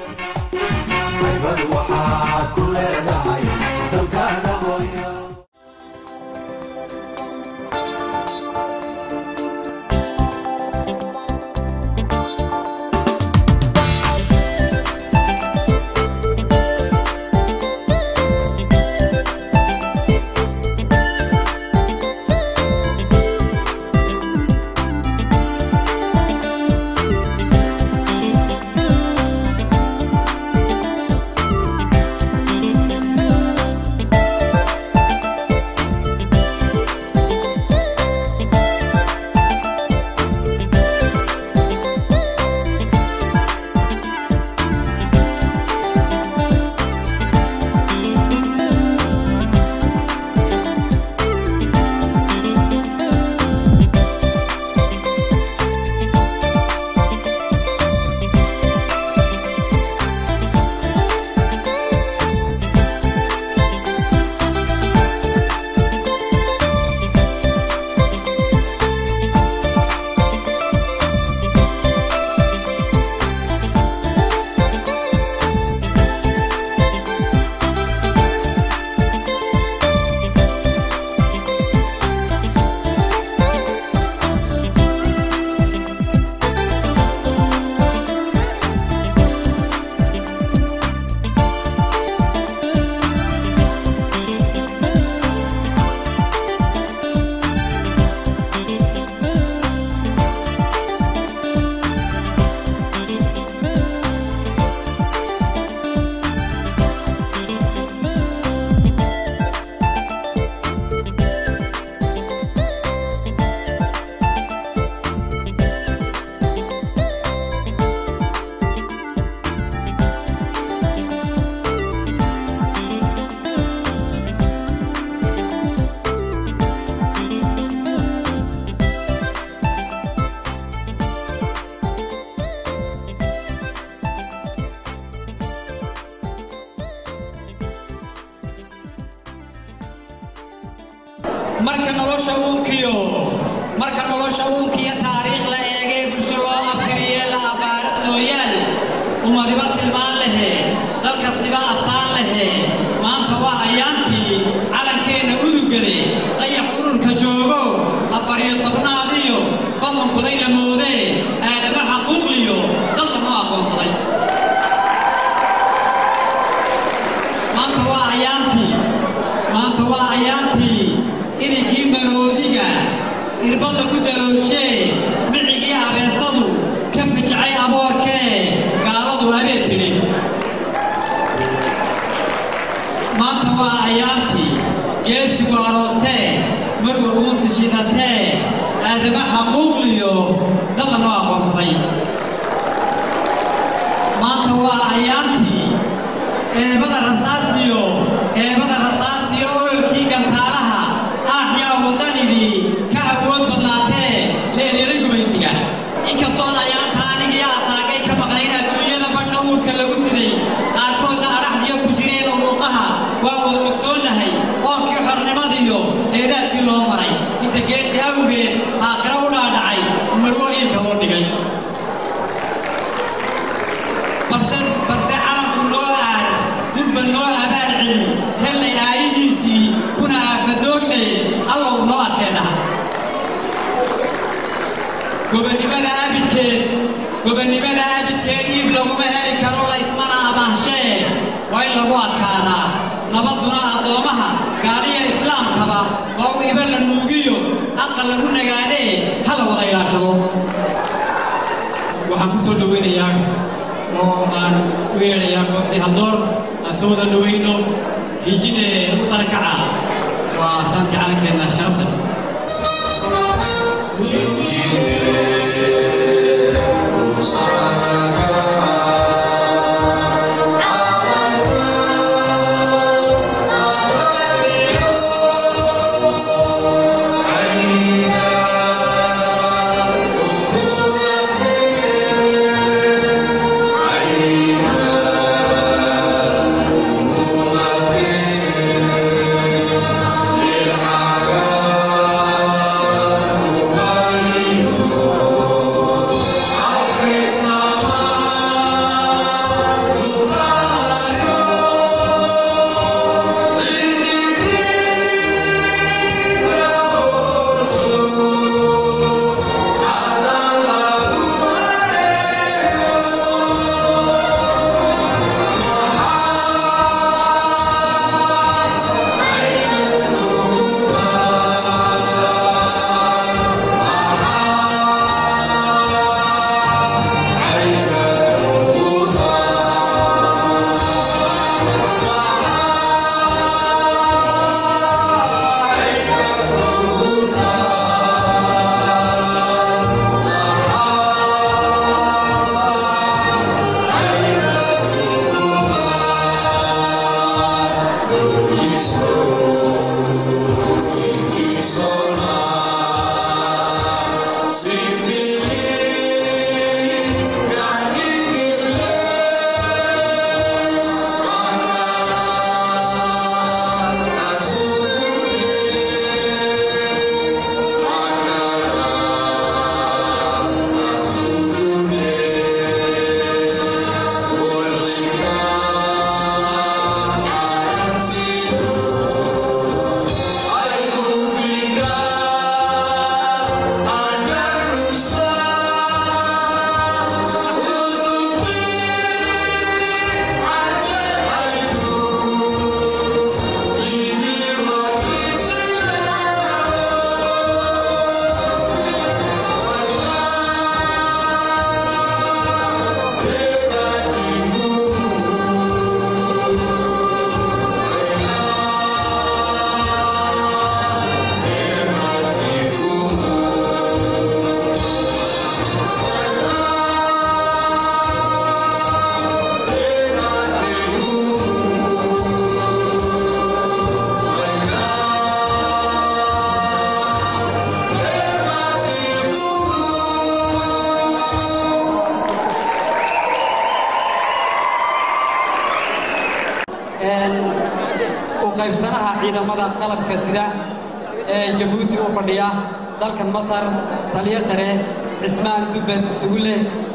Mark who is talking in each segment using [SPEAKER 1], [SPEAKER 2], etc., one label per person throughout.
[SPEAKER 1] marka nolosha uunkiyo taariikh la eegay bulsho loo abtiriye la abaara sooyaal umadiba tilmaan lehe dal kastiba astaan lehe maanta waa ayaantii calankeena udugale dayax ururka joogo 14aadiyo fadlankuday la moodee aadama xaquuqliyo dadka noo aqoonsaday maanta waa ayaantii inigii maroodiga irbad lagu daloolshee micigii abeesadu ka fijacay aboorkee gaaladu habee tidhi maanta waa ayaantii geesigu aroostee marwa uusi shidatee aadama xaquuqliyo dad la noo aqoonsaday maanta waa ayaantii eebada rasaastiyo ololkii gantaalaha yaa wadanidii ka awood badnaatee leeryada gumaysiga inkastoon ayaanta anigii asaagay ka maqnayn adduunyada badhna uurka lagu siday qaarkoodna adhaxdiyo ku jireen uruuqaha waan wada ogsoonahay oonkii xornimadiyo dheeraadkii loo maray inta geesi awgeed aakhiro u dhaadhacay marwo iilka loo dhigay balse calanku noo aad durba noo abaal celi hellay aayihiisii kuna aafadoognay allow noo adkeenaha gobonnimada abidkeed iib laguma heli karo laysmana abahshee waa in lagu adkaadaa nabaduna addoomaha gaaliya islaamkaba waa u iba la nuugiyo aqal lagu nagaadee hala wada ilaashado waxaan ku soo dhoweynayaa oo aan u yeedhayaa kooxdii haldoor aan soo wada dhoweyno hijine u sare kaca waa astaantii calankeenna sharafta
[SPEAKER 2] Bye.
[SPEAKER 1] وقيبسناها عيدا مدى قلب كسيدة جبوتي وفردية دالك مصر تالية سري عثمان دبن سهولة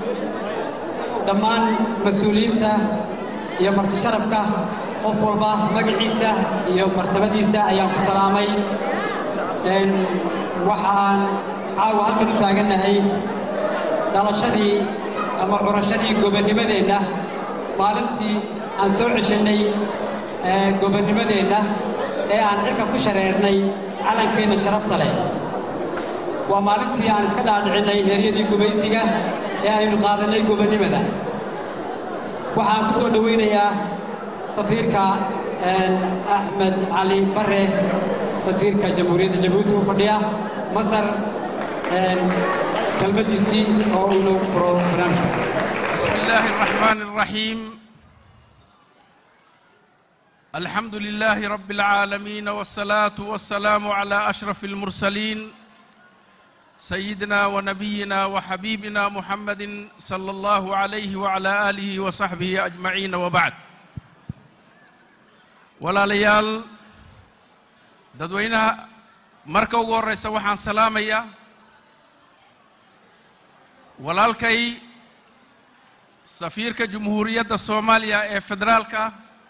[SPEAKER 1] دمان مسؤولين تا يا مرت شرفك قفل با مجلسة يا مرتبة أيام السلامي وحان عاوه كنو تاغنا هي دلشدي ama curashadii gobonnimadeena maalintii aan soo ceshanay gobonnimadeena ee aan cirka ku shareernay calankeena sharafta leh waa maalintii aan iska dhaadhicinay heeryadii gumaysiga ee aynu qaadanay gobonnimada waxaan ku soo dhaweynayaa safiirka Ahmed Ali Barre safiirka Jamhuuriyadda Jabuuti oo fadhiya Masar كلمتي أو إنه برنامج.
[SPEAKER 2] بسم الله الرحمن الرحيم. الحمد لله رب العالمين والصلاة والسلام على أشرف المرسلين سيدنا ونبينا وحبيبنا محمد صلى الله عليه وعلى آله وصحبه أجمعين وبعد. ولا ليال ددوينا مركو ورئيس وحان سلامية walaalkay safiirka Jamhuuriyadda Soomaaliya ee Federaalka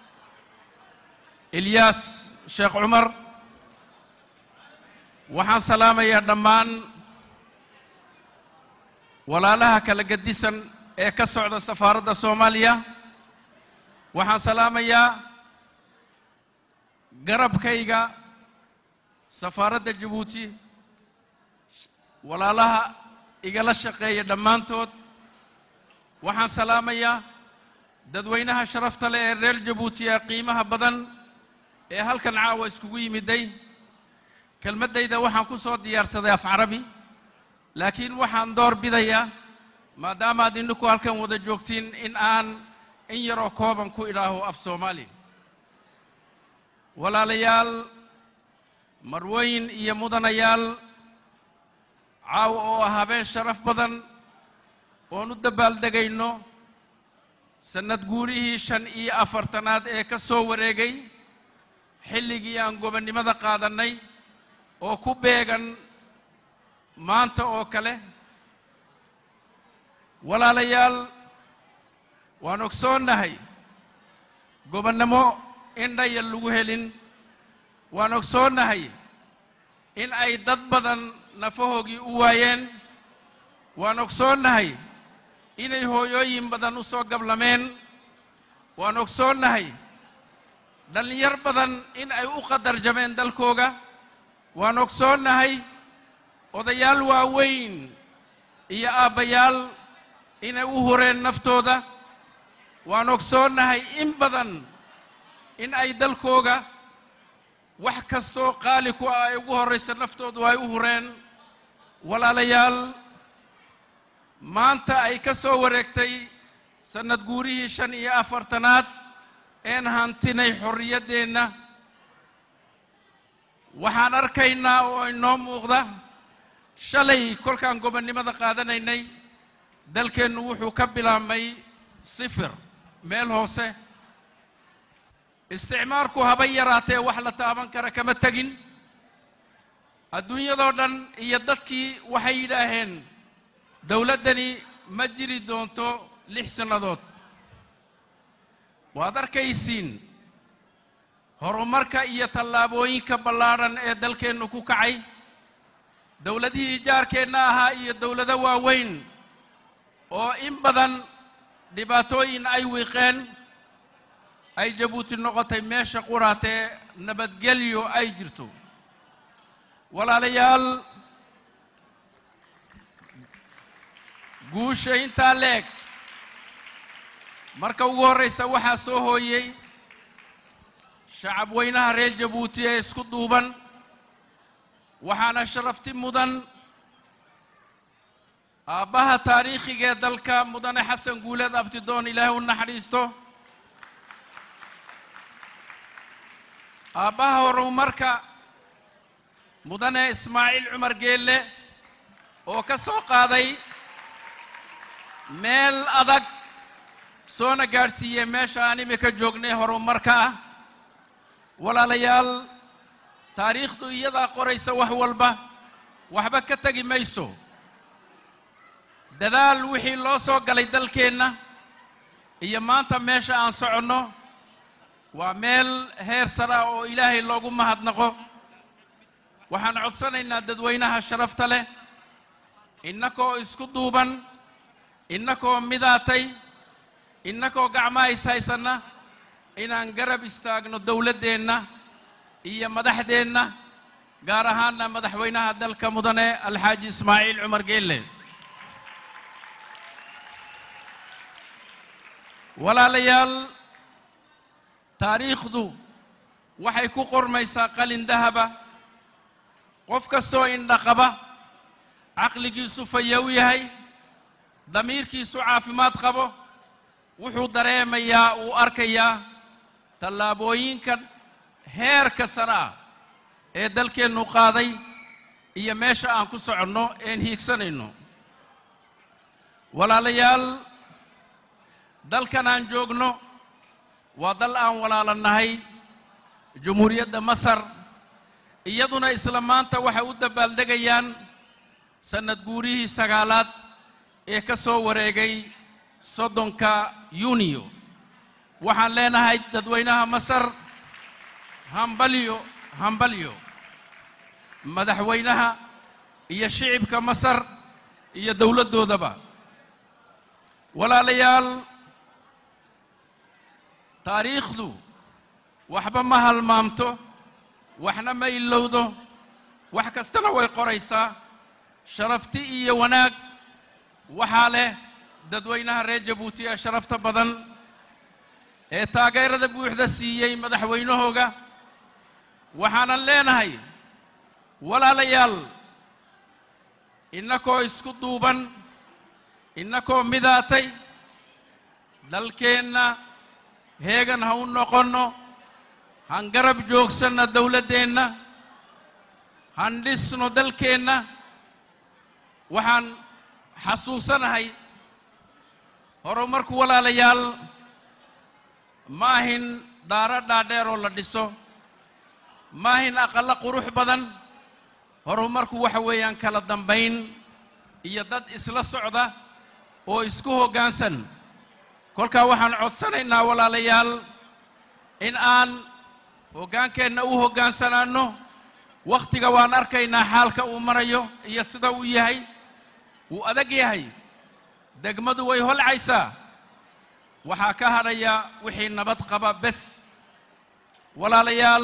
[SPEAKER 2] Ilyas Sheekh Umar waxaan salaamayaa dhammaan walaalaha kala gadisan ee ka socda safaaradda Soomaaliya waxaan salaamayaa garabkayga safaaradda Jabuuti walaalaha igala shaqeeya dhammaantood waxaan salaamayaa dadweynaha sharafta leh ee reer Jabuuti ee qiimaha badan ee halkan caawa iskugu yimiday kelmadayda waxaan ku soo diyaarsaday af Carabi laakiin waxaan door bidayaa maadaama aad idinku halkan wada joogtiin in aan in yaroo kooban ku ilaaho af Soomaali walaalayaal marweyn iyo mudanayaal caaw oo habeen sharaf badan oo nu dabaaldegayno sanad guurihii 45aad ee ka soo wareegay xilligii aan gobonnimada qaadanay oo ku beegan maanta oo kale walaalayaal waan ogsoonahay gobonnimo indhaya lagu helin waan ogsoonahay in ay dad badan nafahoogii u waayeen waan ogsoonahay inay hooyooyin badan u soo gablameen waan ogsoonahay dhalinyar badan in ay u qadarjameen dalkooga waan ogsoonahay odayaal waaweyn iyo aabbayaal inay u hureen naftooda waan ogsoonahay in badan in ay dalkooga wax kastoo qaali ku ah ay ugu horeysa naftoodu ay u hureen walaalayaal maanta ay ka soo wareegtay sanad guurihii 45aad een hantinay xorriyadeenna waxaan arkaynaa oo inoo muuqda shalay kolkaan gobonnimada qaadanaynay dalkeennu wuxuu ka bilaabmay sifir meel hoose isticmaalku haba yaraatee wax la taaban kara kama tagin adduunyadoo dhan iyo dadkii waxay yidhaaheen dawladdani ma jiri doonto 6 sannadood waad arkaysiin horumarka iyo tallaabooyinka ballaadhan ee dalkeennu ku kacay dawladihii jaarkeenna ahaa iyo dawlado waaweyn oo in badan dhibaatooyin ay wiiqeen ay Jabuuti noqotay meesha quraatee nabadgelyo ay jirto walaalayaal guusha intaa leeg marka ugu horeysa waxaa soo hooyey shacab weynaha reer Jabuuti ee isku duuban waxaana sharafti mudan aabbaha taariikhiga ee dalka mudane Xasan Guuleed Abtidoon Ilaahay u naxariisto aabbaha horumarka mudane Ismaaciil Cumar Geelle oo ka soo qaaday meel adag soona gaarsiiyay meesha aan imika joognay horumarka ah ولا ليال تاريخ دو يدا قريسة وحوالبا وحبا كتاقي ميسو دادال وحي اللوسو قالي دالكينا إيا مانتا ميشا أنصعنو وميل هير سراء إلهي اللوغو مهد نقو وحان عدسانا إنا دادوينها شرفت له إنكو اسكو دوبان إنكو مداتي إنكو قعماي سايسانا إنا نقرب استاقنو دولة دينا إيا مدح دينا قارهانا مدحوينها دالك مدني الحاج إسماعيل عمر قيلي ولا ليال تاريخ دو وحي كو قرميسا قلن ذهبا قفك السوء نقبا عقلكي سفيوي هاي ضميركي سعافمات قبو وحو دريميا واركيا تلابوين كان هير كسرا اي دلكي النقاضي اي ميشا انكو سعنو ان هيكسنينو ولا ليال دلكن ان جوغنو ودل ان ولا لنهي جمهورية مصر iyaduna islaamaanta waxa u dabaaldegayaan sanad guurihii sagaalaad ee ka soo wareegay 30ka Yuuniyo waxaan leenahay dadweynaha Masar hambalyo madaxweynaha iyo shicibka Masar iyo dawladoodaba walaalayaal taariikhdu waxba ma halmaamto waxna ma ilowdo wax kastana way qoraysaa sharafti iyo wanaag waxa leh dadweynaha reer Jabuuti ee sharafta badan ee taageerada buuxda siiyay madaxweynahooga waxaan leenahay walaalayaal innakoo isku duuban innakoo midaatay dalkeenna heegan ha u noqono هنقرب جوكسنا دولتنا هندسنا دلكنا وحن حسوسنا هاي هرمرك ولا ليال ما هن دارا دادر ولا دسو ما هن أقل قروح بدن هرمرك وحويان كلا دمبين يدد إسلا السعودة وإسكوه جانسن كل كواحد عطسنا إن ولا ليال إن آن hogaankeenna uu hogaansanaano waqtiga waan arkaynaa xaalka uu marayo iyo sida uu yahay uu adag yahay degmadu way holcaysaa waxaa ka hadhaya wixii nabad qaba bes walaalayaal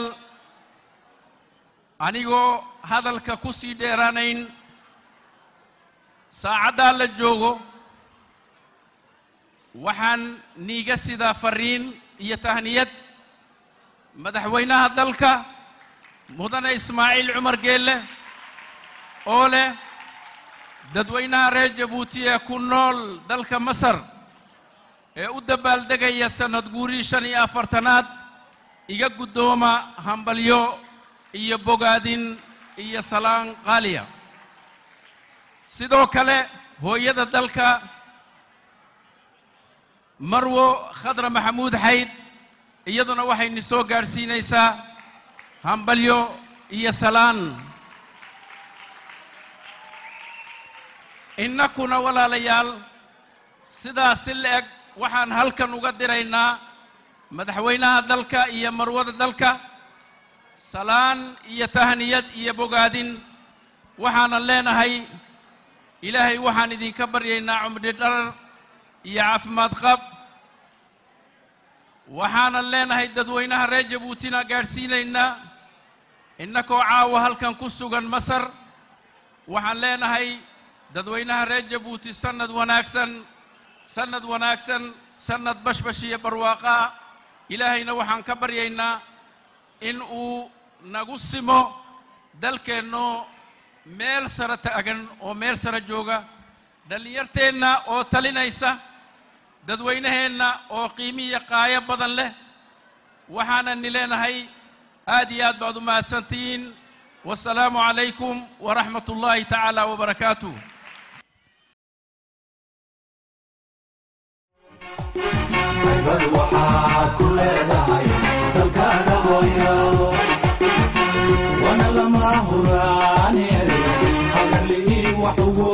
[SPEAKER 2] anigoo hadalka ku sii dheeraanayn saacaddaa la joogo waxaan niiga sidaa fariin iyo tahniyad madaxweynaha dalka mudane Ismaaciil Cumar Geelle oo leh dadweynaha reer Jabuuti ee ku nool dalka Masar ee u dabaaldegaya sanad guuri 45aad iga gudooma hambalyo iyo bogaadin iyo salaan qaaliya sidoo kale hooyada dalka Marwo Khadra Maxamuud Xayd iyaduna waxay ni soo gaarsiinaysaa hambalyo iyo salaan innakuna walaalayaal sidaas leeg waxaan halkan uga diraynaa madaxweynaha dalka iyo marwada dalka salaan iyo tahniyad iyo bogaadin waxaan leenahay ilaahay waxaan idinka baryaynaa cumri dheer iyo caafimaad qab waxaan leenahay dadweynaha reer Jabuutina gaarsiinayna innakoo caawa halkan ku sugan Masar waxaan leenahay dadweynaha reer Jabuuti sanad wanaagsan sanad bashbash iyo barwaaqa ilaahayna waxaan ka baryaynaa in uu nagu simo dalkeenno meel sare taagan oo meel sare jooga dhalinyarteenna oo talinaysa dadweynaheena oo qiimiyo qaaya badan leh waxaana nileenahay aad iyo aad baad u mahadsantihiin wassalaamu calaykum waraxmatullaahi tacaala wabarakaatuh
[SPEAKER 3] waxaad ku leedahay dalkaaga hooyo wax lagu